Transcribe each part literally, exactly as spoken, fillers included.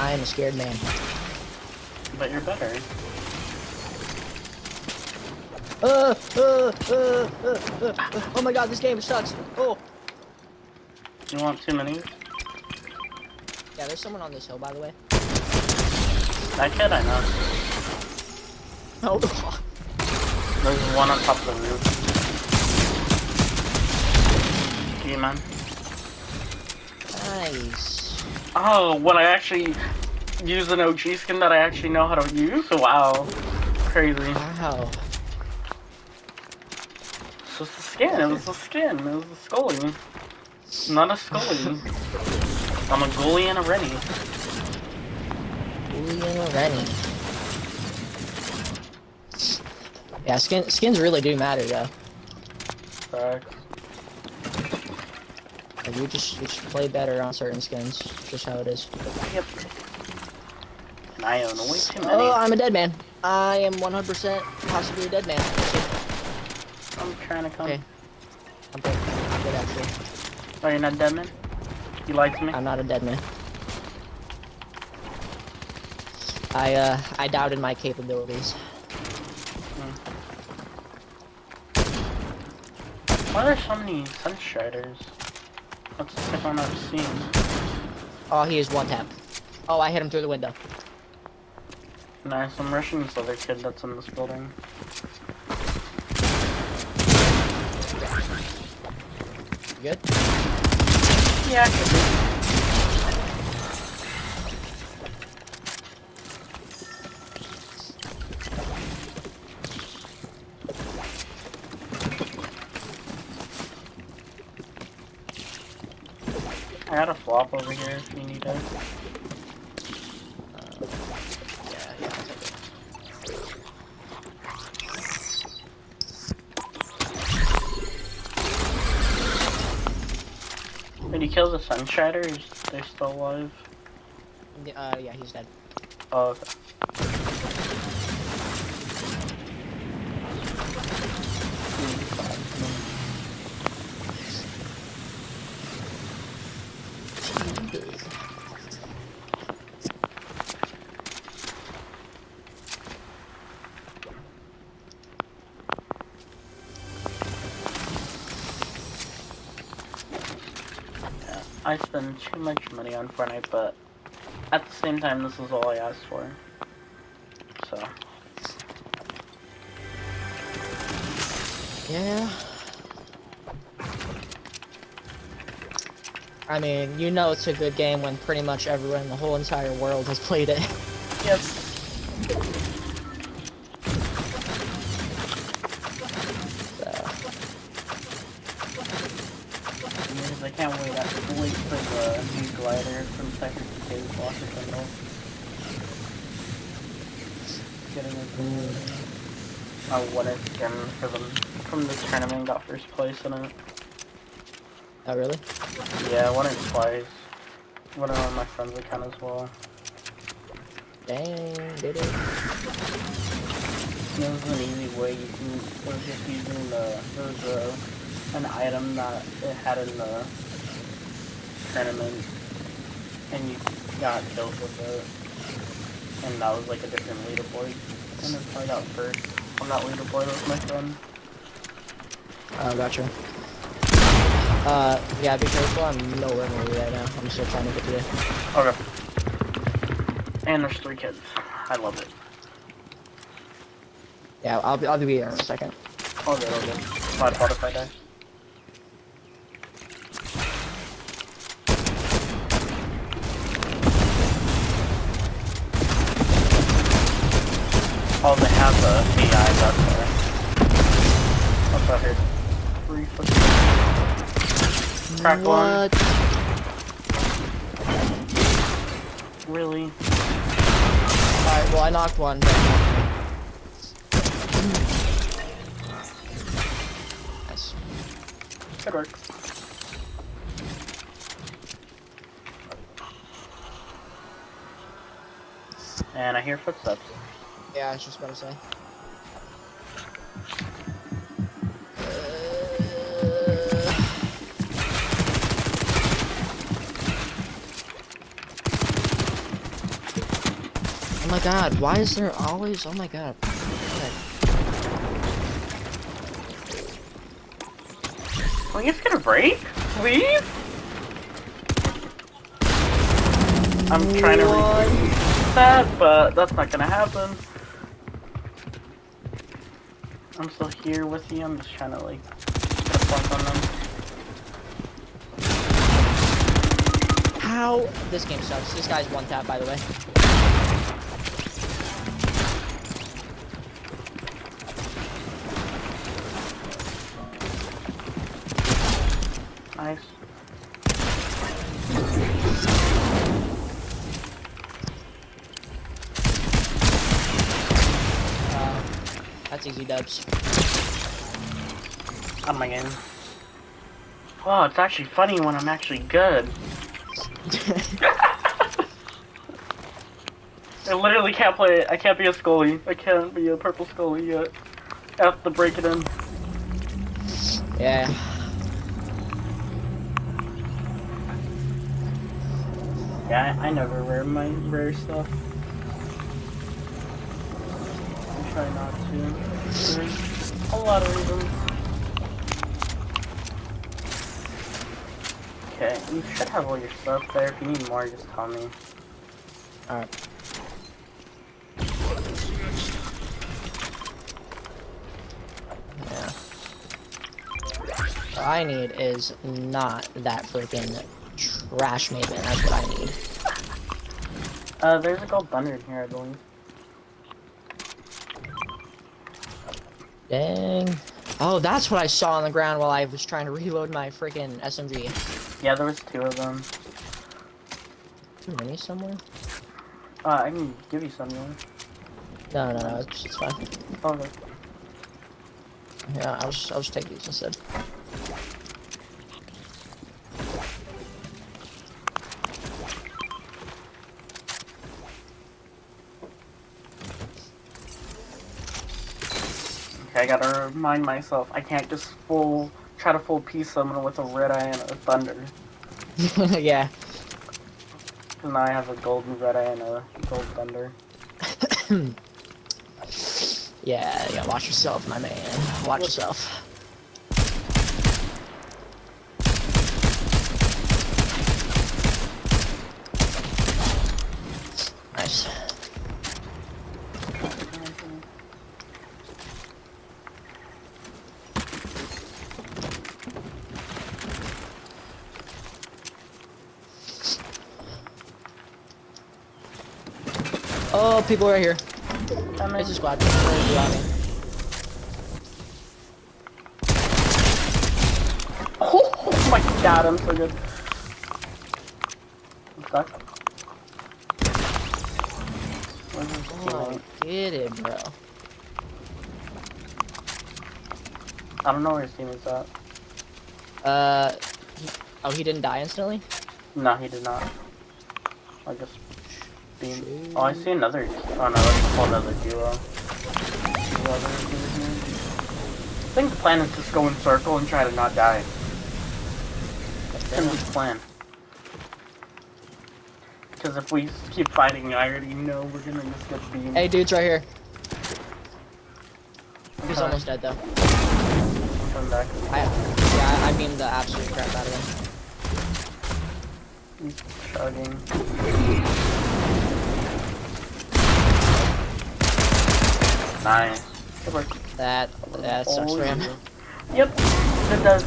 I am a scared man. But you're better. Uh, uh, uh, uh, uh, uh, oh my god, this game sucks. Oh. You want too many? Yeah, there's someone on this hill, by the way. That kid, I know. Oh. There's one on top of the roof. See, man. Nice. Oh, when I actually use an O G skin that I actually know how to use? Wow. Crazy. Wow. It's just a skin. It was a skin. It was a Scully. Not a Scully. I'm a Gully and a Rennie. Gully and a Rennie. Yeah, skin, skins really do matter, though. Facts. Like, you just you just play better on certain skins. Just how it is. Yep. And I own way too many. Oh, I'm a dead man. I am one hundred percent possibly a dead man. I'm trying to come. Okay. I'm good. I'm good, actually. Oh, you're not dead man? You lied to me? I'm not a dead man. I, uh, I doubted my capabilities. Hmm. Why are there so many Sunstriders? That's the second one I've seen. Oh, he is one tap. Oh, I hit him through the window. Nice, I'm rushing this other kid that's in this building. You good? Yeah, I could be. I got a flop over here if you need it. Uh, yeah, yeah, I'll take it. Did he kill the Sunstrider? Is they still alive? Uh, yeah, he's dead. Oh, okay. I spend too much money on Fortnite, but at the same time, this is all I asked for. So. Yeah. I mean, you know it's a good game when pretty much everyone in the whole entire world has played it. Yep. I can't wait. I have to wait for the new glider from Cypher to Cave Walker Terminal. Getting a good I won it again for them from the tournament, got first place in it. Oh, really? Yeah, I won it twice. Won it on my friend's account as well. Dang, did it? It was an easy way. You can, it was just using the, there was a, an item that it had in the tournament, and you got kills with it, and that was like a different leaderboard, and then I got first on that leaderboard with my friend. Oh, gotcha. Uh, yeah, be careful, I'm nowhere near you right now. I'm still trying to get to you. Okay. And there's three kids. I love it. Yeah, I'll be, I'll be here in a second. All good, all good. My fault if I die. Oh, they have the A I, that's why. What's out here? Three foot. Crack what? one. Really? Alright, well, I knocked one, but... Nice. Good work. And I hear footsteps. Yeah, I was just about to say. my god, why is there always... Oh my god. Okay. Please get a break? Please? I'm trying to read that, but that's not gonna happen. I'm still here with you, I'm just trying to like get a plunk on them. How? This game sucks. This guy's one tap, by the way. Nice. Uh, that's easy dubs. Oh my god. Oh, it's actually funny when I'm actually good. I literally can't play it. I can't be a Scully. I can't be a purple Scully yet. I have to break it in. Yeah. Yeah, I, I never wear my rare stuff. I try not to. There's a lot of reasons. Okay, you should have all your stuff there. If you need more, just tell me. Alright. Yeah. What I need is not that freaking trash maven. That's what I need. Uh, there's a gold thunder in here, I believe. Dang. Oh, that's what I saw on the ground while I was trying to reload my freaking S M G. Yeah, there was two of them. Too many somewhere? Uh, I can give you some, you want? No, no, no, it's, it's fine. Oh, okay. Yeah, I'll just, I'll just take these instead. Okay, I gotta remind myself, I can't just full, try to full piece someone with a red eye and a thunder. Yeah. Cause now I have a golden red eye and a gold thunder. Yeah, yeah, watch yourself, my man. Watch yourself. Nice. Oh, people right here. It's a squad. Oh my god, I'm so good. I'm stuck. Where's this Oh, teammate? get it, bro. I don't know where his teammate's at. Uh, he, oh, he didn't die instantly? No, he did not. I just beam. Oh, I see another. Oh no, that's a whole other duo. Two other duos here. I think the plan is just go in circle and try to not die. That's gonna be the plan. Because if we keep fighting, I already know we're gonna just get beamed. Hey, dude's right here. He's Okay. almost dead, though. Come back. I, yeah, I mean the absolute crap out of him. He's chugging. Nice. Good work. That, that sucks for him. Yep, it does.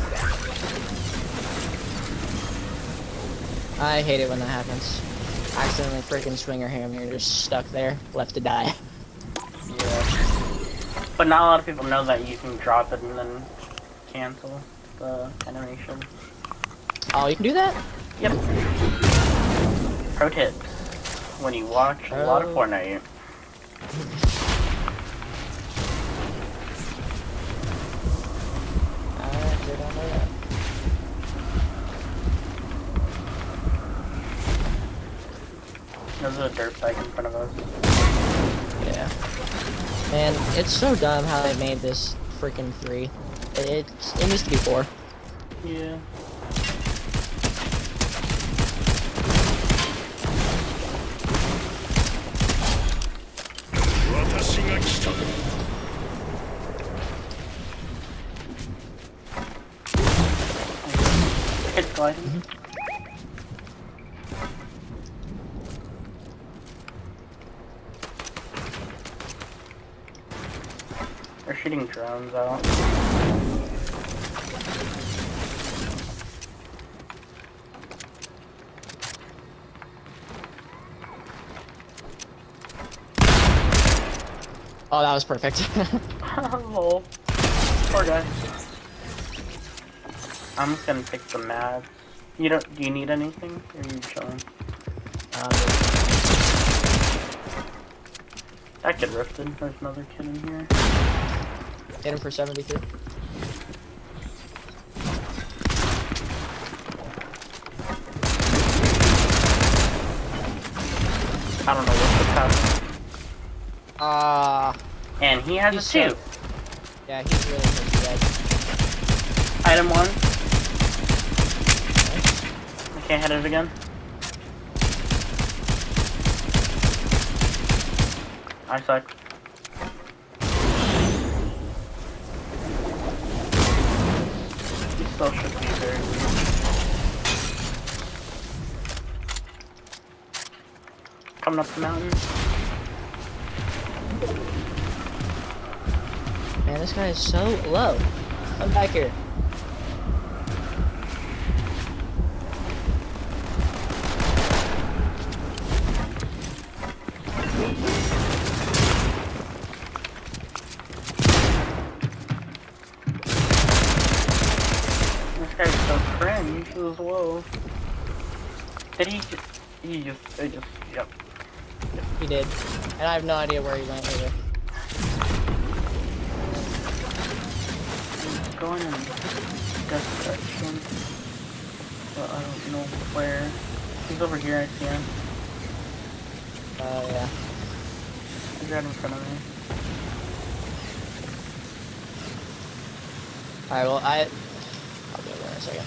I hate it when that happens. Accidentally freaking swinger him, you're just stuck there, left to die. Yeah. But not a lot of people know that you can drop it and then cancel the animation. Oh, you can do that? Yep. Pro tips. When you watch a lot of Oh. Fortnite. I did not know that. There's a dirt bike in front of us. Yeah. Man, it's so dumb how they made this freaking three. It, it, it needs to be four. Yeah. sliding. Mhm. They're shooting drones out. Oh, that was perfect. Lol. Poor guy. I'm just gonna pick the mats. You don't? Do you need anything? Or are you chilling? um, That kid rifted. There's another kid in here. hit him for seventy-three. I don't know what's the pass. Ah, And he has He's a two. so- yeah, he's really close to dead. Item one. I can't hit it again. I suck. He still should be there. Coming up the mountain. Man, this guy is so low. Come back here. This guy's so cringe as well. Did he just, he just, I just, yep. He did. And I have no idea where he went either. He's going in this direction. But I don't know where. He's over here, I see him. Uh, yeah. He's right in front of me. Alright, well, I... I'll be over in a second.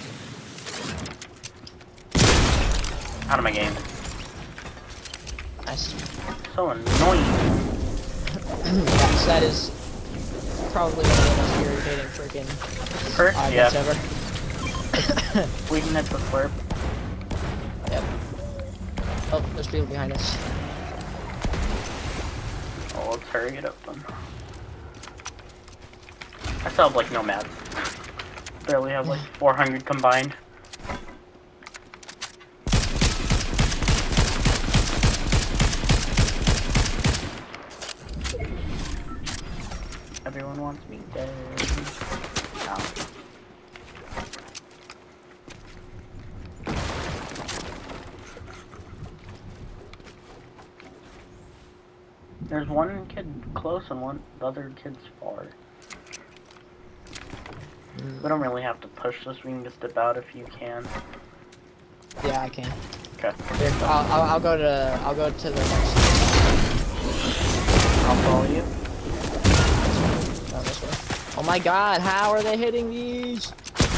Out of my game. Nice. So annoying. Yes, that is probably one of the most irritating freaking First, items yeah. ever. We can hit the slurp. Yep. Oh, there's people behind us. Oh, let's hurry it up then. I still have like no mats. Barely have like four hundred combined. Everyone wants me dead. Ow. There's one kid close and one the other kid's far. Mm. We don't really have to push this. We can just dip out if you can. Yeah, I can. Okay. Here, I'll, I'll, I'll go to I'll go to the next. I'll follow you. Oh, this way. Oh my God! How are they hitting these?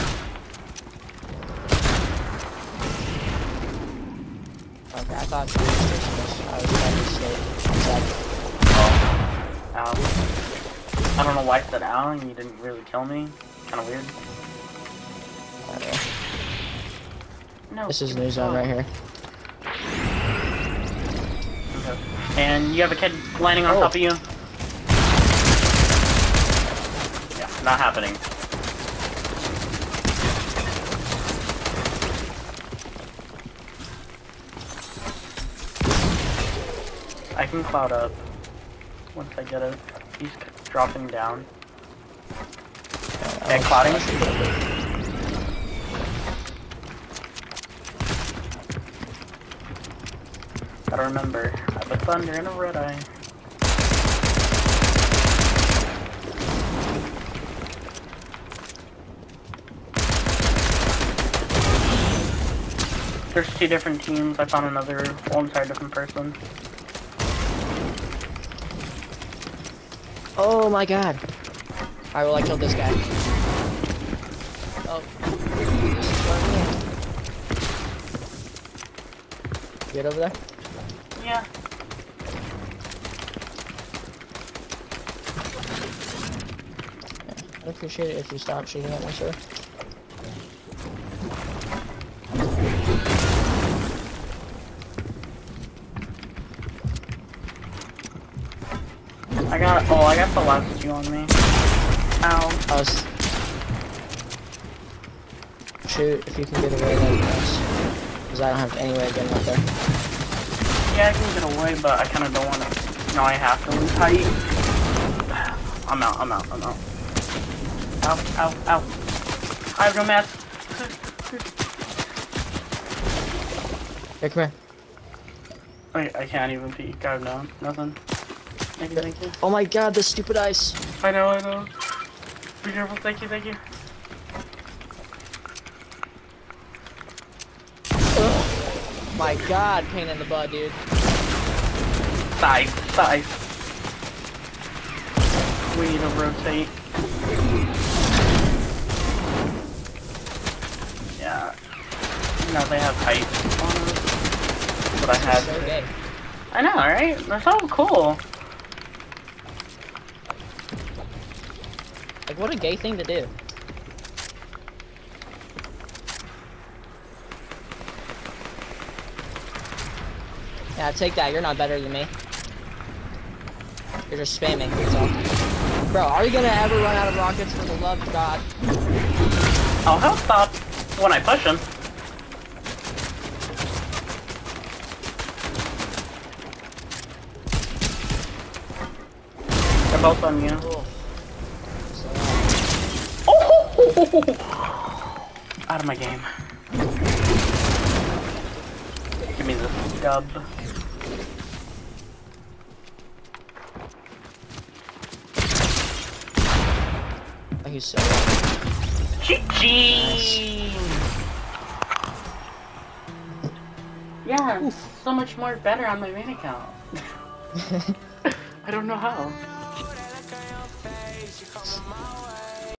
Okay, I thought the station was. I was trying to escape. Oh. Ow. I don't know why I said ow and you didn't really kill me. Kinda weird. Okay. No. This is new zone right here. Okay. And you have a kid landing on Oh. top of you. Yeah, not happening. I can cloud up once I get it. He's dropping down. Okay, clouding. Gotta remember, I have a thunder and a red eye. There's two different teams. I found another whole entire different person. Oh my God! Alright, well I killed this guy. Oh, this is where I'm at. Get over there. Yeah. I'd appreciate it if you stopped shooting at me, sir. I got, oh, I got the last two on me. Ow. I was... Shoot, if you can get away, that'd be nice. Because I don't have any way of getting up there. Yeah, I can get away, but I kind of don't want to. No, I have to lose height. I'm out, I'm out, I'm out. Ow, ow, ow. I have no mats. Here, come here. Wait, I can't even peek. I have no, nothing. Thank you, thank you. Oh my god, this stupid ice. I know, I know. Be careful, thank you, thank you. Oh my god, pain in the butt, dude. Side, side. We need to rotate. Yeah. Now they have height on us. But I had. So gay. I know, right? They're so cool. Like, what a gay thing to do. Yeah, take that. You're not better than me. You're just spamming. That's all. Bro, are you gonna ever run out of rockets for the love of God? Oh, he'll stop when I push him. They're both on you. Cool. So, Oh! Out of my game. Give me this dub. oh, he's so. G G! Yeah, Oof. so much more better on my main account. I don't know how.